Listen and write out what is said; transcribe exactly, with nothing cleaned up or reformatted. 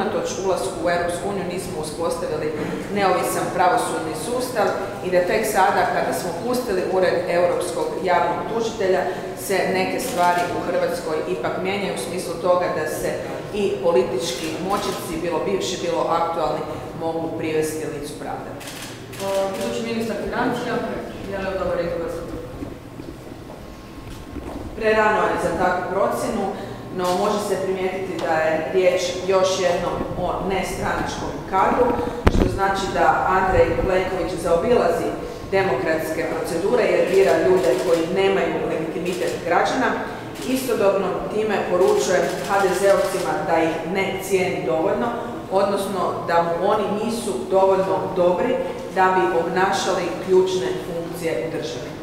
unatoč ulasku u Europsku uniju nismo uspostavili neovisan pravosudni sustav i da tek sada kada smo pustili Ured Europskog javnog tužitelja se neke stvari u Hrvatskoj ipak mijenjaju u smislu toga da se i politički moćnici, bilo bivši, bilo aktualni, mogu privesti licu pravde. Budući ministar financija, je li odgovor izgovor? Prerano je za takvu procjenu, no može se primijetiti da je riječ još jednom o nestranačkom kadru, što znači da Andrej Plenković zaobilazi demokratske procedure jer bira ljude koji nemaju legitimitet građana. Istodobno time poručuje ha de zeovcima da ih ne cijeni dovoljno, odnosno da mu oni nisu dovoljno dobri da bi obnašali ključne funkcije u državi.